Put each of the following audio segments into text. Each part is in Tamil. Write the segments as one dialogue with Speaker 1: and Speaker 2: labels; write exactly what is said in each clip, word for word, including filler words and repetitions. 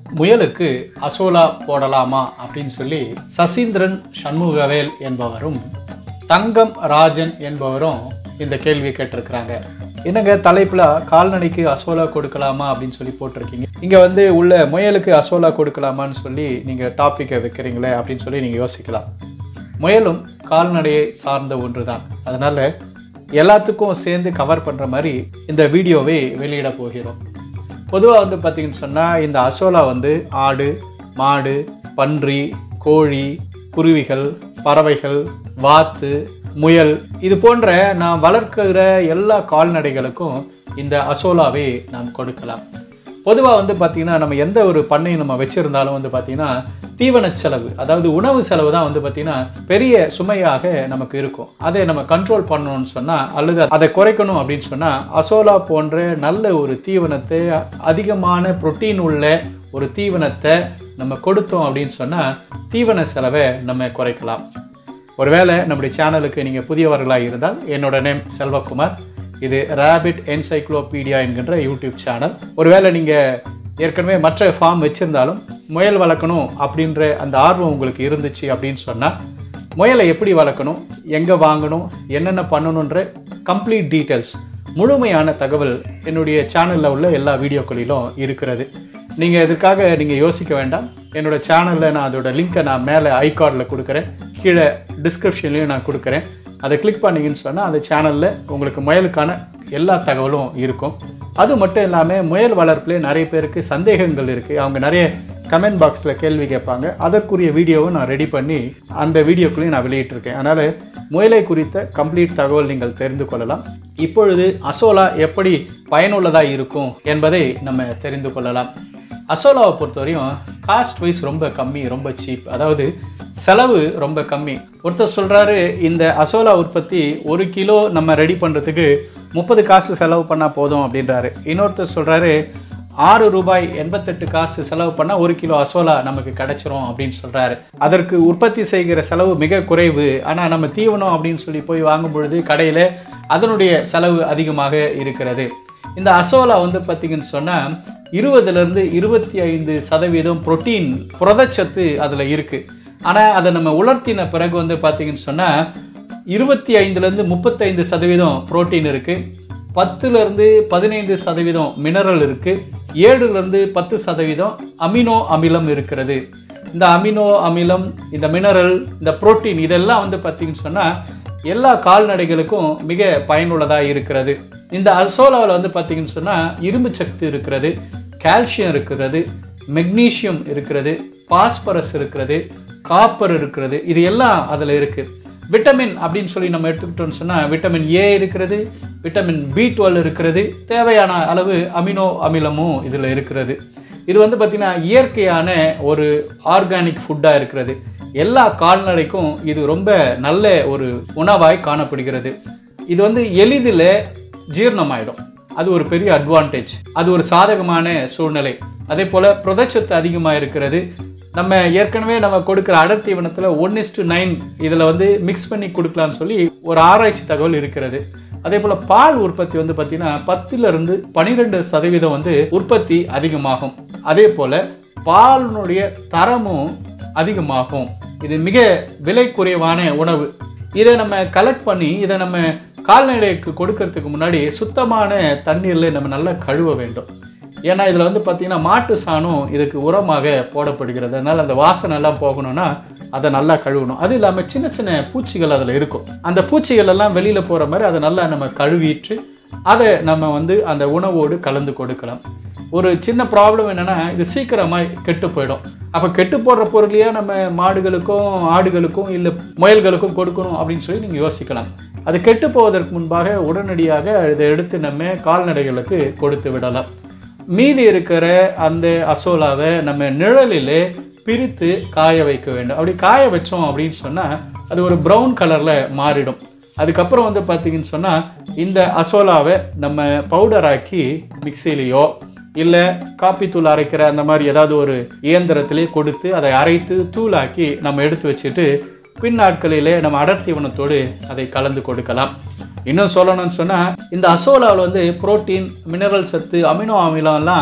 Speaker 1: முயலுக்கு அசோலா போடலாமா அப்படின்னு சொல்லி சசீந்திரன் சண்முகவேல் என்பவரும் தங்கம் ராஜன் என்பவரும் இந்த கேள்வி கேட்டிருக்கிறாங்க. என்னங்க தலைப்புல கால்நடைக்கு அசோலா கொடுக்கலாமா அப்படின்னு சொல்லி போட்டிருக்கீங்க, இங்க வந்து உள்ள முயலுக்கு அசோலா கொடுக்கலாமான்னு சொல்லி நீங்க டாபிக்கை வைக்கிறீங்களே அப்படின்னு சொல்லி நீங்க யோசிக்கலாம். முயலும் கால்நடையை சார்ந்த ஒன்று தான், அதனால எல்லாத்துக்கும் சேர்ந்து கவர் பண்ற மாதிரி இந்த வீடியோவை வெளியிட போகிறோம். பொதுவாக வந்து பார்த்தீங்கன்னு சொன்னால் இந்த அசோலா வந்து ஆடு, மாடு, பன்றி, கோழி, குருவிகள், பறவைகள், வாத்து, முயல் இது போன்ற நாம் வளர்க்கிற எல்லா கால்நடைகளுக்கும் இந்த அசோலாவை நாம் கொடுக்கலாம். பொதுவாக வந்து பார்த்திங்கன்னா நம்ம எந்த ஒரு பண்ணையை நம்ம வச்சுருந்தாலும் வந்து பார்த்திங்கன்னா தீவன செலவு, அதாவது உணவு செலவு தான் வந்து பார்த்திங்கன்னா பெரிய சுமையாக நமக்கு இருக்கும். அதை நம்ம கண்ட்ரோல் பண்ணணும்னு சொன்னால் அல்லது அதை குறைக்கணும் அப்படின்னு சொன்னால் அசோலா போன்ற நல்ல ஒரு தீவனத்தை, அதிகமான புரோட்டீன் உள்ள ஒரு தீவனத்தை நம்ம கொடுத்தோம் அப்படின்னு சொன்னால் தீவன செலவை நம்ம குறைக்கலாம். ஒருவேளை நம்முடைய சேனலுக்கு நீங்கள் புதியவர்களாக இருந்தால் என்னோட நேம் செல்வகுமார், இது ரேபிட் என்சைக்ளோபீடியா என்கின்ற யூடியூப் சேனல். ஒருவேளை நீங்கள் ஏற்கனவே மற்ற ஃபார்ம் வச்சுருந்தாலும் முயல் வளர்க்கணும் அப்படின்ற அந்த ஆர்வம் உங்களுக்கு இருந்துச்சு அப்படின்னு சொன்னால் முயலை எப்படி வளர்க்கணும், எங்கே வாங்கணும், என்னென்ன பண்ணணுன்ற கம்ப்ளீட் டீட்டெயில்ஸ், முழுமையான தகவல் என்னுடைய சேனலில் உள்ள எல்லா வீடியோக்களிலும் இருக்கிறது. நீங்கள் இதுக்காக நீங்கள் யோசிக்க வேண்டாம். என்னோடய சேனலில் நான் அதோட லிங்க்கை நான் மேலே ஐகார்டில் கொடுக்குறேன், கீழே டிஸ்கிரிப்ஷன்லேயும் நான் கொடுக்குறேன். அதை கிளிக் பண்ணிங்கன்னு சொன்னால் அந்த சேனலில் உங்களுக்கு முயலுக்கான எல்லா தகவலும் இருக்கும். அது மட்டும் இல்லாமல் முயல் வளர்ப்பிலே நிறைய பேருக்கு சந்தேகங்கள் இருக்குது, அவங்க நிறைய கமெண்ட் பாக்ஸில் கேள்வி கேட்பாங்க. அதற்குரிய வீடியோவும் நான் ரெடி பண்ணி அந்த வீடியோக்குள்ளேயும் நான் வெளியிட்டிருக்கேன். அதனால் முயலை குறித்த கம்ப்ளீட் தகவல் நீங்கள் தெரிந்து கொள்ளலாம். இப்பொழுது அசோலா எப்படி பயனுள்ளதாக இருக்கும் என்பதை நம்ம தெரிந்து கொள்ளலாம். அசோலாவை பொறுத்தவரையும் காஸ்ட் வைஸ் ரொம்ப கம்மி, ரொம்ப சீப், அதாவது செலவு ரொம்ப கம்மி. ஒருத்தர் சொல்கிறாரு இந்த அசோலா உற்பத்தி ஒரு கிலோ நம்ம ரெடி பண்ணுறதுக்கு முப்பது காசு செலவு பண்ணால் போதும் அப்படின்றாரு. இன்னொருத்தர் சொல்கிறாரு ஆறு ரூபாய் எண்பத்தெட்டு காசு செலவு பண்ணால் ஒரு கிலோ அசோலா நமக்கு கிடைச்சிரும் அப்படின்னு சொல்கிறாரு. அதற்கு உற்பத்தி செய்கிற செலவு மிக குறைவு, ஆனால் நம்ம தீவனம் அப்படின்னு சொல்லி போய் வாங்கும் பொழுது கடையில் அதனுடைய செலவு அதிகமாக இருக்கிறது. இந்த அசோலா வந்து பார்த்திங்கன்னு சொன்னால் இருபதுலேருந்து இருபத்தி ஐந்து சதவீதம் புரோட்டீன், புரதச்சத்து அதில் இருக்குது. ஆனால் அதை நம்ம உலர்த்தின பிறகு வந்து பார்த்திங்கன்னு சொன்னால் இருபத்தி ஐந்துலேருந்து முப்பத்தைந்து சதவீதம் புரோட்டீன் இருக்குது, பத்துலேருந்து பதினைந்து சதவீதம் மினரல் இருக்குது, ஏழுலேருந்து பத்து சதவீதம் அமினோ அமிலம் இருக்கிறது. இந்த அமினோ அமிலம், இந்த மினரல், இந்த புரோட்டீன் இதெல்லாம் வந்து பார்த்திங்கன்னு சொன்னால் எல்லா கால்நடைகளுக்கும் மிக பயனுள்ளதாக இருக்கிறது. இந்த அசோலாவில் வந்து பார்த்திங்கன்னு சொன்னால் இரும்பு சத்து இருக்கிறது, கால்சியம் இருக்கிறது, மெக்னீஷியம் இருக்கிறது, பாஸ்பரஸ் இருக்கிறது, காப்பர் இருக்கிறது, இது எல்லாம் அதில் இருக்குது. விட்டமின் அப்படின்னு சொல்லி நம்ம எடுத்துக்கிட்டோம்னு சொன்னால் விட்டமின் ஏ இருக்கிறது, விட்டமின் பி டுவெல் இருக்கிறது, தேவையான அளவு அமினோ அமிலமும் இதில் இருக்கிறது. இது வந்து பார்த்திங்கன்னா இயற்கையான ஒரு ஆர்கானிக் ஃபுட்டாக இருக்கிறது. எல்லா கால்நடைக்கும் இது ரொம்ப நல்ல ஒரு உணவாய் காணப்படுகிறது. இது வந்து எளிதில் ஜீரணமாயிடும், அது ஒரு பெரிய அட்வான்டேஜ், அது ஒரு சாதகமான சூழ்நிலை. அதே போல் புரதச்சத்து அதிகமாக இருக்கிறது. நம்ம ஏற்கனவே நம்ம கொடுக்குற அடர் தீவனத்தில் ஒன் இஸ்டு நைன் இதில் வந்து மிக்ஸ் பண்ணி கொடுக்கலான்னு சொல்லி ஒரு ஆராய்ச்சி தகவல் இருக்கிறது. அதே போல் பால் உற்பத்தி வந்து பார்த்திங்கன்னா பத்துலேருந்து பன்னிரெண்டு சதவீதம் வந்து உற்பத்தி அதிகமாகும். அதே போல் பாலினுடைய தரமும் அதிகமாகும். இது மிக விலை குறைவான உணவு. இதை நம்ம கலெக்ட் பண்ணி இதை நம்ம கால்நடைக்கு கொடுக்கறதுக்கு முன்னாடி சுத்தமான தண்ணீரில் நம்ம நல்லா கழுவ வேண்டும். ஏன்னா இதில் வந்து பார்த்திங்கன்னா மாட்டு சாணம் இதுக்கு உரமாக போடப்படுகிறது. அதனால் அந்த வாசனை எல்லாம் போகணும்னா அதை நல்லா கழுவணும். அது இல்லாமல் சின்ன சின்ன பூச்சிகள் அதில் இருக்கும், அந்த பூச்சிகள் எல்லாம் வெளியில் போகிற மாதிரி அதை நல்லா நம்ம கழுவிட்டு அதை நம்ம வந்து அந்த உணவோடு கலந்து கொடுக்கலாம். ஒரு சின்ன ப்ராப்ளம் என்னென்னா இது சீக்கிரமாக கெட்டு போயிடும். அப்போ கெட்டு போடுற பொருளையே நம்ம மாடுகளுக்கும் ஆடுகளுக்கும் இல்லை முயல்களுக்கும் கொடுக்கணும் அப்படின்னு சொல்லி நீங்கள் யோசிக்கலாம். அது கெட்டு போவதற்கு முன்பாக உடனடியாக இதை எடுத்து நம்ம கால்நடைகளுக்கு கொடுத்து விடலாம். மீதி இருக்கிற அந்த அசோலாவை நம்ம நிழலிலே பிரித்து காய வைக்க வேண்டும். அப்படி காய வச்சோம் அப்படின்னு சொன்னால் அது ஒரு ப்ரௌன் கலரில் மாறிடும். அதுக்கப்புறம் வந்து பார்த்திங்கன்னு சொன்னால் இந்த அசோலாவை நம்ம பவுடராக்கி மிக்சிலேயோ இல்லை காப்பி தூள் அரைக்கிற அந்த மாதிரி ஏதாவது ஒரு இயந்திரத்திலே கொடுத்து அதை அரைத்து தூளாக்கி நம்ம எடுத்து வச்சுட்டு பின் நாட்களிலே நம்ம அடர்த்தீவனத்தோடு அதை கலந்து கொடுக்கலாம். இன்னும் சொல்லணும்னு சொன்னால் இந்த அசோலாவில் வந்து புரோட்டீன், மினரல் சத்து, அமினோ அமிலம்லாம்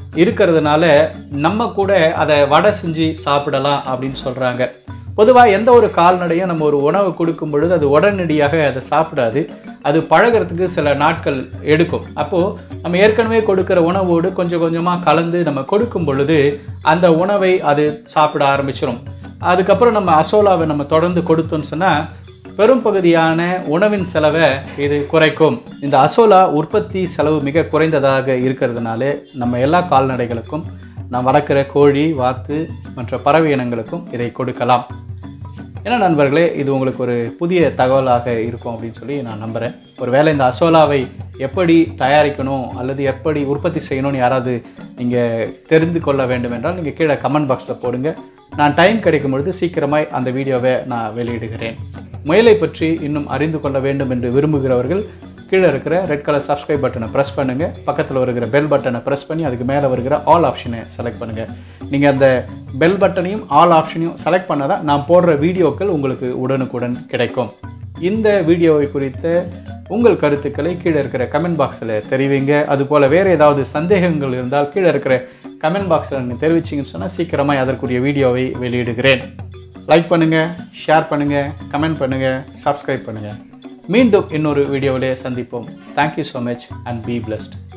Speaker 1: இருக்கிறதுனால நம்ம கூட அதை வடை செஞ்சு சாப்பிடலாம் அப்படின்னு சொல்கிறாங்க. பொதுவாக எந்த ஒரு கால்நடையும் நம்ம ஒரு உணவு கொடுக்கும் பொழுது அது உடனடியாக அதை சாப்பிடாது. அது பழகிறதுக்கு சில நாட்கள் எடுக்கும். அப்போது நம்ம ஏற்கனவே கொடுக்குற உணவோடு கொஞ்சம் கொஞ்சமாக கலந்து நம்ம கொடுக்கும் பொழுது அந்த உணவை அது சாப்பிட ஆரம்பிச்சிடும். அதுக்கப்புறம் நம்ம அசோலாவை நம்ம தொடர்ந்து கொடுத்தோம்னு சொன்னால் பெரும் பகுதியான உணவின் செலவை இது குறைக்கும். இந்த அசோலா உற்பத்தி செலவு மிக குறைந்ததாக இருக்கிறதுனால நம்ம எல்லா கால்நடைகளுக்கும், நாம் வளர்க்குற கோழி, வாத்து மற்ற பறவை இனங்களுக்கும் இதை கொடுக்கலாம். ஏன்னா நண்பர்களே, இது உங்களுக்கு ஒரு புதிய தகவலாக இருக்கும் அப்படின்னு சொல்லி நான் நம்புகிறேன். ஒரு வேளை இந்த அசோலாவை எப்படி தயாரிக்கணும் அல்லது எப்படி உற்பத்தி செய்யணும்னு யாராவது நீங்கள் தெரிந்து கொள்ள வேண்டும் என்றால் நீங்கள் கீழே கமெண்ட் பாக்ஸில் போடுங்க. நான் டைம் கிடைக்கும் பொழுது சீக்கிரமாய் அந்த வீடியோவை நான் வெளியிடுகிறேன். முயலை பற்றி இன்னும் அறிந்து கொள்ள வேண்டும் என்று விரும்புகிறவர்கள் கீழே இருக்கிற ரெட் கலர் சப்ஸ்கிரைப் பட்டனை ப்ரெஸ் பண்ணுங்கள். பக்கத்தில் வருகிற பெல் பட்டனை ப்ரெஸ் பண்ணி அதுக்கு மேலே வருகிற ஆல் ஆப்ஷனை செலக்ட் பண்ணுங்கள். நீங்கள் அந்த பெல் பட்டனையும் ஆல் ஆப்ஷனையும் செலக்ட் பண்ணால் தான் நான் போடுற வீடியோக்கள் உங்களுக்கு உடனுக்குடன் கிடைக்கும். இந்த வீடியோவை குறித்த உங்கள் கருத்துக்களை கீழே இருக்கிற கமெண்ட் பாக்ஸில் தெரிவிங்க. அதுபோல் வேறு ஏதாவது சந்தேகங்கள் இருந்தால் கீழே இருக்கிற கமெண்ட் பாக்ஸில் நீங்கள் தெரிவிச்சிங்கன்னு சொன்னால் சீக்கிரமாக அதற்குரிய வீடியோவை வெளியிடுகிறேன். லைக் பண்ணுங்கள், ஷேர் பண்ணுங்கள், கமெண்ட் பண்ணுங்கள், சப்ஸ்கிரைப் பண்ணுங்கள். மீண்டும் இன்னொரு வீடியோவிலே சந்திப்போம். Thank you so much and be blessed.